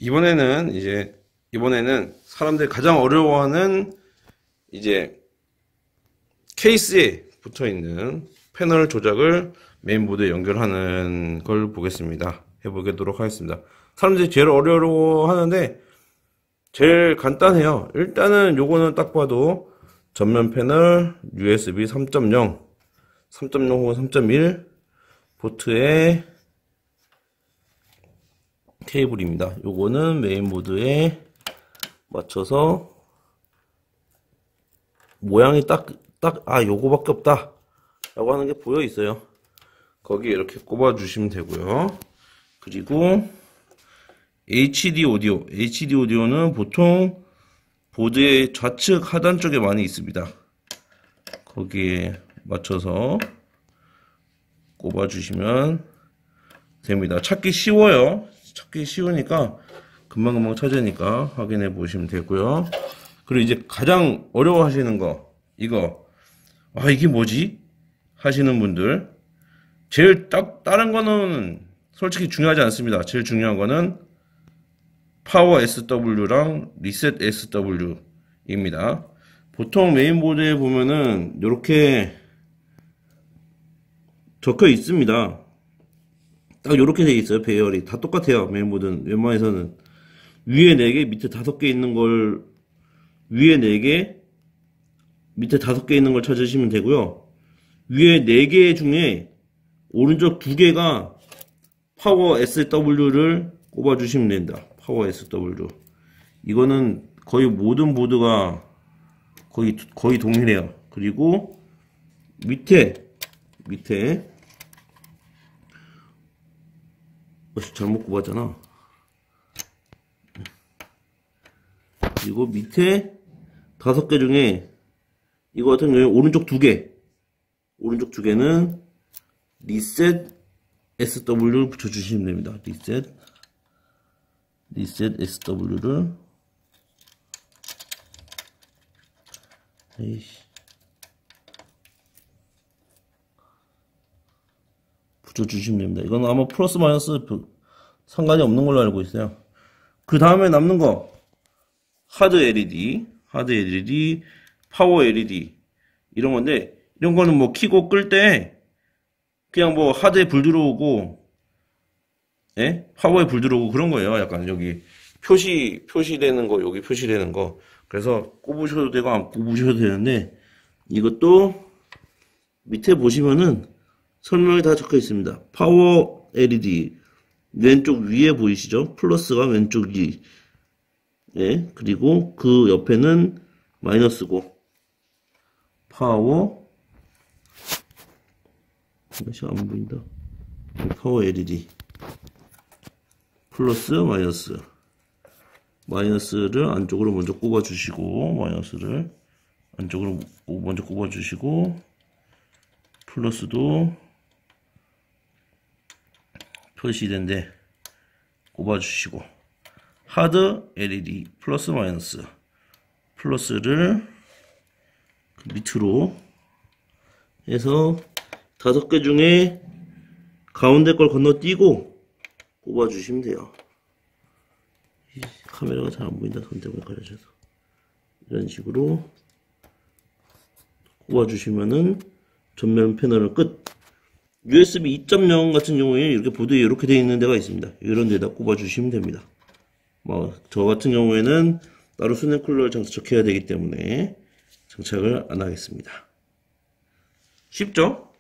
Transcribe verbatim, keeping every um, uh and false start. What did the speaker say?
이번에는 이제 이번에는 사람들이 가장 어려워하는 이제 케이스에 붙어 있는 패널 조작을 메인보드에 연결하는 걸 보겠습니다. 해보도록 하겠습니다. 사람들이 제일 어려워하는데 제일 간단해요. 일단은 요거는 딱 봐도 전면 패널 유에스비 삼 점 영, 삼 점 영 혹은 삼 점 일 포트에 케이블입니다. 요거는 메인보드에 맞춰서 모양이 딱, 딱, 아, 요거밖에 없다 라고 하는 게 보여 있어요. 거기에 이렇게 꼽아 주시면 되고요. 그리고 에이치디 오디오, 에이치디 오디오는 보통 보드의 좌측 하단 쪽에 많이 있습니다. 거기에 맞춰서 꼽아 주시면 됩니다. 찾기 쉬워요. 찾기 쉬우니까 금방금방 찾으니까 확인해 보시면 되고요. 그리고 이제 가장 어려워 하시는 거, 이거 아 이게 뭐지? 하시는 분들, 제일 딱 다른 거는 솔직히 중요하지 않습니다. 제일 중요한 거는 파워 에스더블유랑 리셋 에스더블유입니다. 보통 메인보드에 보면은 이렇게 적혀 있습니다. 딱 요렇게 돼 있어요. 배열이 다 똑같아요. 메인보드는 웬만해서는 위에 네 개 밑에 다섯 개 있는 걸, 위에 네 개 밑에 다섯 개 있는 걸 찾으시면 되고요. 위에 네 개 중에 오른쪽 두 개가 파워 에스더블유를 꼽아 주시면 됩니다. 파워 에스더블유 이거는 거의 모든 보드가 거의 거의 동일해요. 그리고 밑에 밑에 어, 잘못 꼽았잖아. 그리고 밑에 다섯 개 중에 이거 같은 경우에 오른쪽 두 개, 오른쪽 두 개는 리셋 에스더블유를 붙여주시면 됩니다. 리셋, 리셋 에스더블유를 에이씨 붙여주시면 됩니다. 이건 아마 플러스 마이너스 상관이 없는 걸로 알고 있어요. 그 다음에 남는 거 하드 엘이디, 하드 엘이디, 파워 엘이디 이런 건데, 이런 거는 뭐 키고 끌 때 그냥 뭐 하드에 불 들어오고, 예? 파워에 불 들어오고 그런 거예요. 약간 여기 표시 표시되는 거, 여기 표시되는 거. 그래서 꼽으셔도 되고 안 꼽으셔도 되는데, 이것도 밑에 보시면은 설명이 다 적혀 있습니다. 파워 엘이디 왼쪽 위에 보이시죠? 플러스가 왼쪽 위. 예, 그리고 그 옆에는 마이너스고, 파워, 이것이 안 보인다. 파워 엘이디. 플러스, 마이너스. 마이너스를 안쪽으로 먼저 꼽아주시고, 마이너스를 안쪽으로 먼저 꼽아주시고, 플러스도 표시된데 꼽아주시고, 하드 엘이디 플러스 마이너스, 플러스를 밑으로 해서 다섯 개 중에 가운데 걸 건너뛰고 꼽아주시면 돼요. 카메라가 잘 안 보인다. 손 때문에 가려져서. 이런 식으로 꼽아주시면은 전면 패널은 끝. 유에스비 이 점 영 같은 경우에 이렇게 보드에 이렇게 되어 있는 데가 있습니다. 이런 데다 꼽아주시면 됩니다. 뭐, 저 같은 경우에는 따로 수냉 쿨러를 장착해야 되기 때문에 장착을 안 하겠습니다. 쉽죠?